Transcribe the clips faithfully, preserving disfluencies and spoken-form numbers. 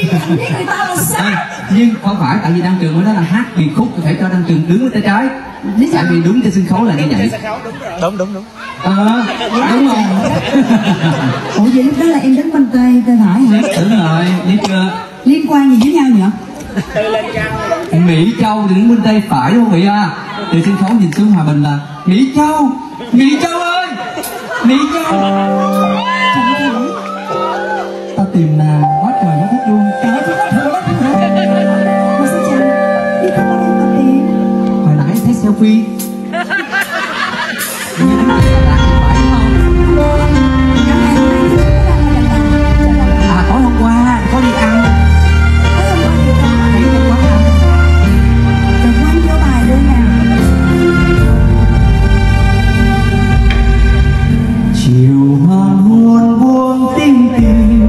anh biết người ta là sao. Nhưng không phải, tại vì Đăng Trường mới nói là hát biệt khúc thì phải cho Đăng Trường đứng với tay trái. Tại vì đúng trên sân khấu là như vậy. Đúng đúng đúng. Ờ, đúng rồi. Ủa vậy lúc đó là em đứng bên tay tay phải hả? Đúng rồi, biết chưa? Liên quan gì với nhau nhỉ? Mỹ Châu thì đứng bên tay phải đúng không Mỹ à? Từ sân khấu nhìn xuống Hòa Bình là Mỹ Châu, Mỹ Châu ơi, Mỹ Châu. Tao tìm là quá trời quá đất luôn. Trời ơi, có thật đó hả? Mà sao chàng đi không có em tao tìm? Hồi nãy thấy selfie. À tối hôm qua có đi ăn. Chiều hoàng hôn buông tinh tình.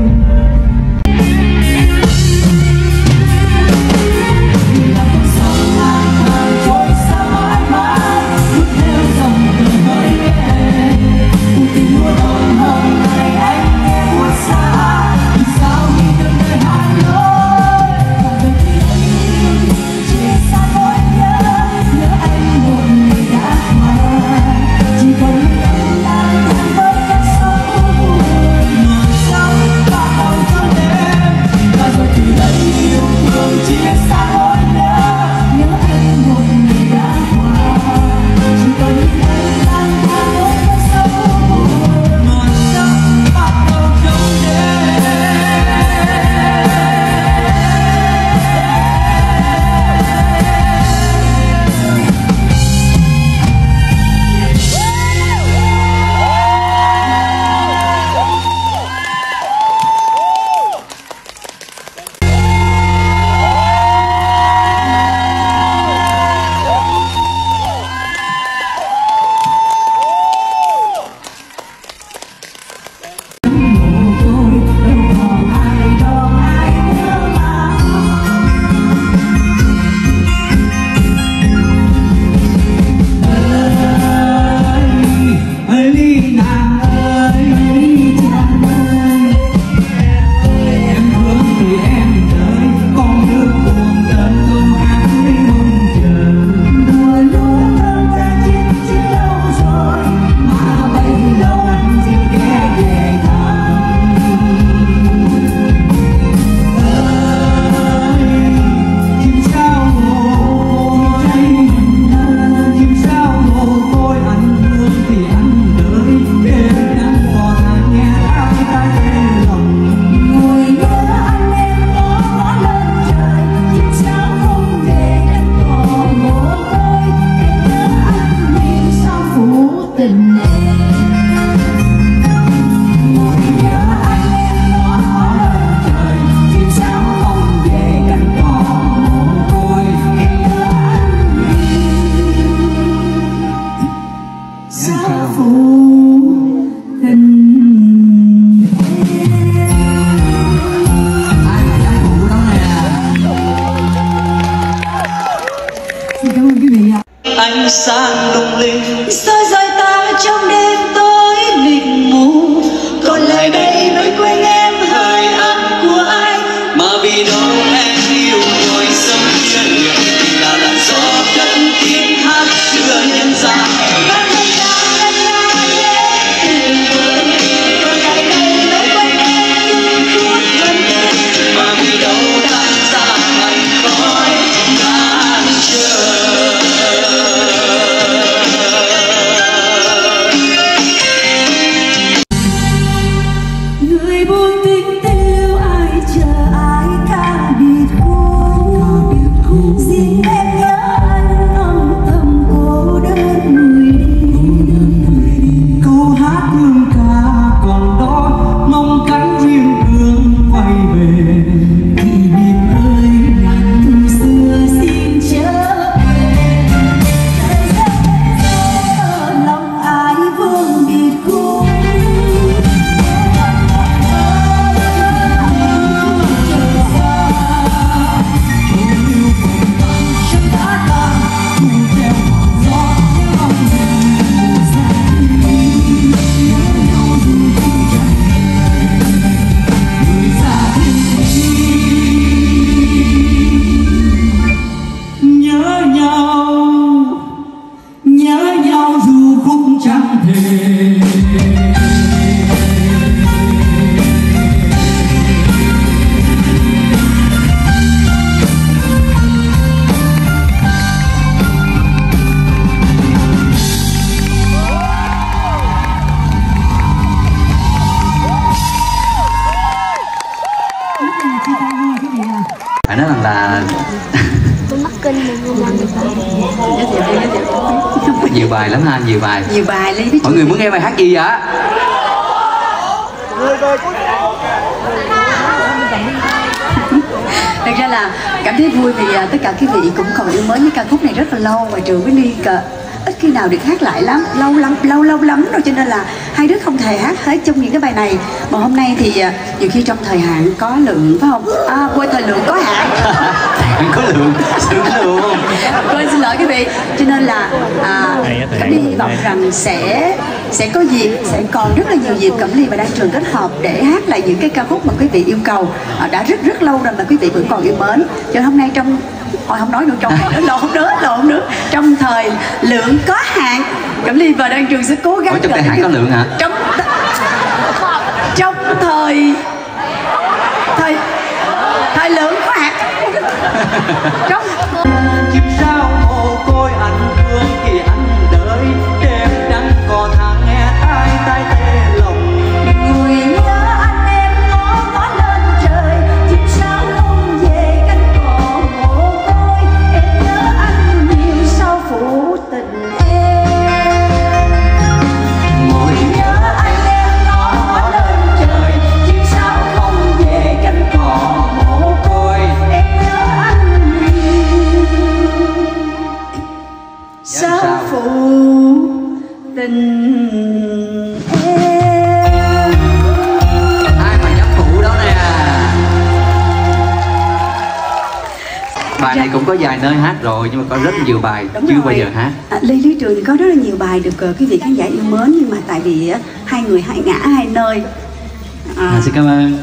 Ánh sáng lung linh soi rọi ta trong đêm tối mịt mù, còn lại đây với quanh em hơi ấm của ai mà vì đâu em yêu rồi sống chân nguyện là làn gió cất tiếng hát xưa nhân gian. là chia tay thôi quý vị à. Phải nói rằng là Tôi mắc kinh mình không làm được. nhiều bài lắm ha, nhiều bài. Nhiều bài Ly biết. Mọi người muốn nghe bài hát gì vậy? Thật ra là cảm thấy vui vì uh, tất cả quý vị cũng còn yêu mến cái ca khúc này rất là lâu, và Trường với Ly uh, ít khi nào được hát lại lắm, lâu lắm, lâu lâu lắm rồi, cho nên là hai đứa không thể hát hết trong những cái bài này. Mà hôm nay thì uh, nhiều khi trong thời hạn có lượng phải không? À, quên, thời lượng có hạn. Có lượng, sự có lượng. Quên, xin lỗi quý vị. Cho nên là à, Cẩm Ly hy vọng rằng sẽ sẽ có dịp, sẽ còn rất là nhiều dịp Cẩm Ly và Đan Trường kết hợp để hát lại những cái ca khúc mà quý vị yêu cầu à, đã rất rất lâu rồi mà quý vị vẫn còn yêu mến. Cho nên hôm nay trong Ôi không nói được trong này nữa, lộn nữa, lộn nữa. Trong thời lượng có hạn, Cẩm Ly và Đan Trường sẽ cố gắng. Ủa, trong thời hạn có lượng hả? Trong trong thời thời thời lượng có hạn. Trong Chim sao mồ côi anh thương khi anh đợi đêm trắng còn hàng nghe ai tai tê lòng. Người nhớ anh em ngó ngó lên trời, chim sao không về cánh cò mồ côi. Em nhớ anh nhiều sao phụ tình em. Người nhớ anh em ngó ngó lên trời, chim sao không về cánh cò mồ côi. Em nhớ anh nhiều sao phụ tình em. Ai mà dám phụ đó nè. Bài này cũng có vài nơi hát rồi nhưng mà có rất nhiều bài Đúng chưa rồi. bao giờ hát. À, Ly Lý Trường có rất là nhiều bài được uh, quý vị khán giả yêu mến, nhưng mà tại vì uh, hai người hai ngã hai nơi. À, À, xin cảm ơn.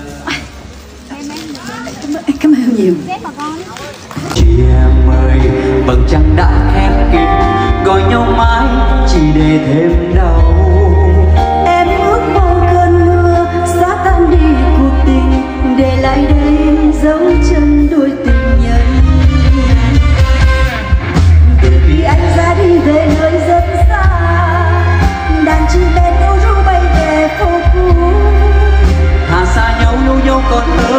cảm, ơn, cảm ơn nhiều. Chị em ơi, vầng trăng đã khép kín, gọi nhau mãi chỉ để thêm đau. em ước bao cơn mưa xóa tan đi cuộc tình, để lại đây dấu chân đôi tình nhân. Từ khi anh ra đi về nơi rất xa, đàn chim bên ô ru bay về phố cũ. Hà xa nhau lâu nhau còn hơn